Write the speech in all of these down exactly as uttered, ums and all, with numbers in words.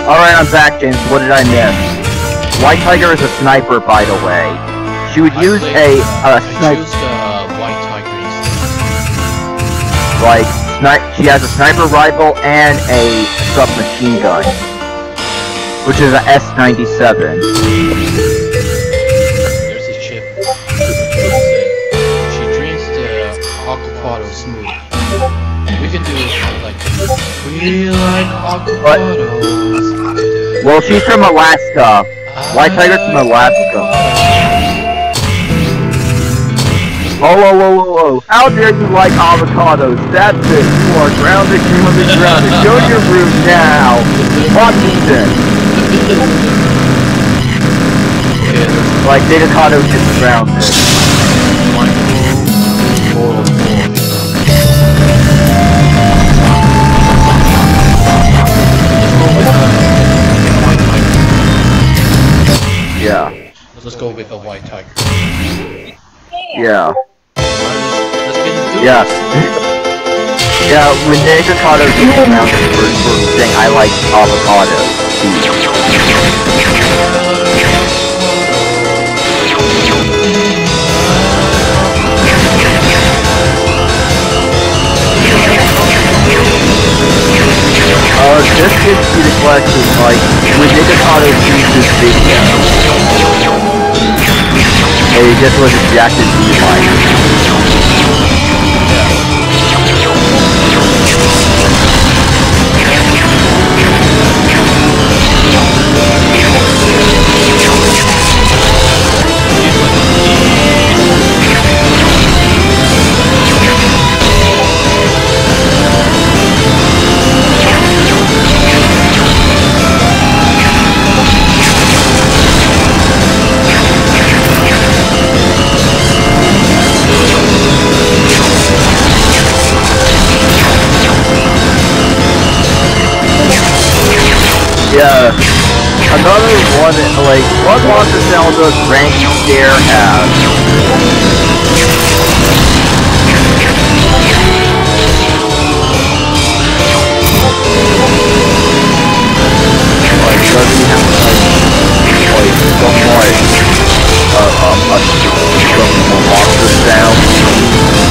Alright, I'm back, James. What did I miss? White Tiger is a sniper, by the way. She would use a uh, sniper. Uh, White Tiger like, sni she has a sniper rifle and a submachine gun, which is an S ninety-seven. There's a chip. She dreams the avocado smooth. We can do it like, we like avocados. Well, she's from Alaska. White Tiger's from Alaska. Oh, whoa, whoa, whoa, whoa. How dare you like avocados? That's it. You are grounded, grounded, grounded. Go to your room now. Washington. Like, avocado is grounded. Yeah. Let's go with a White Tiger. Yeah. Let's get into yeah. Yeah, when avocado is grounded, we're, we're saying I like avocado. Uh, this gives you the question, like, when avocado sees this video, and he just was ejected to the life. Yeah, another one, like, what Monster Zelda's rank scare has? Like, does he have, like, like, somewhat, uh, um, a, some monster sound?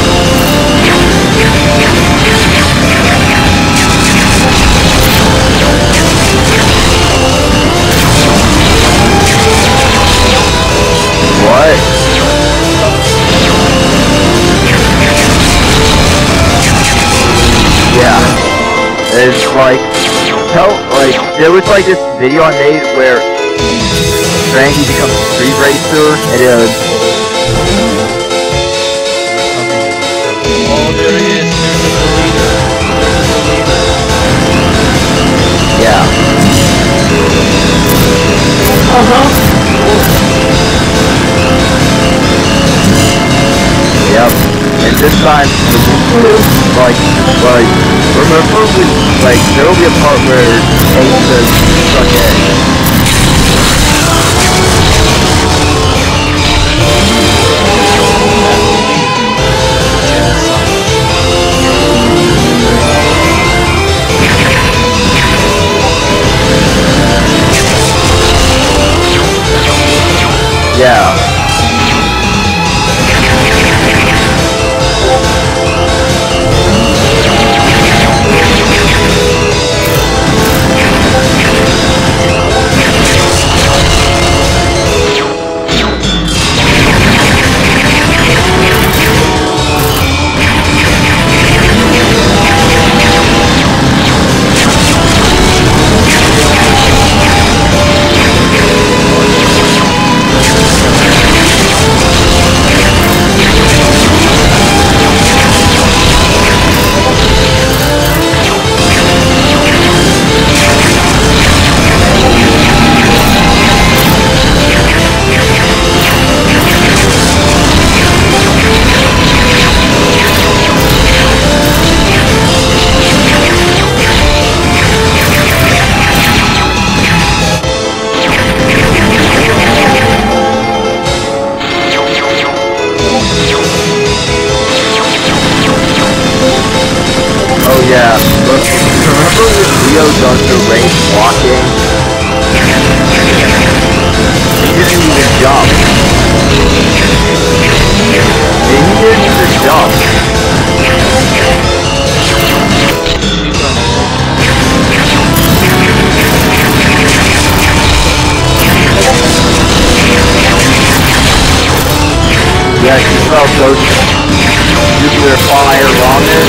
What? Yeah. It's like, tell, like, there was like this video I made where Frankie becomes a street racer, and it was... Oh, there he is. There's the leader. There's the leader. Yeah. Uh-huh. Yep, and this time, like, like, remember when, like, there will be a part where Ace says, suck egg. Yeah. Leo does the race walking. He didn't even jump. And he didn't even jump. Yeah, she felt those nuclear fire on it.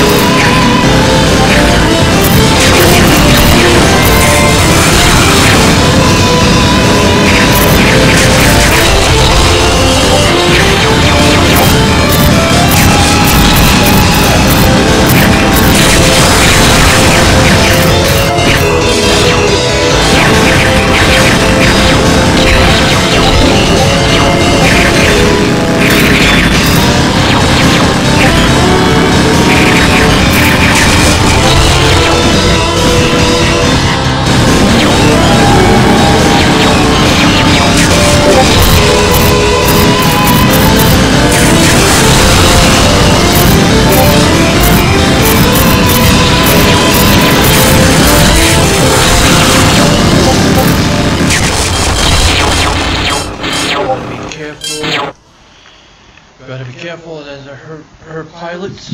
Gotta be careful, there's a her, her pilots.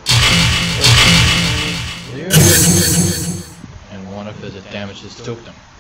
And one of his damages took them.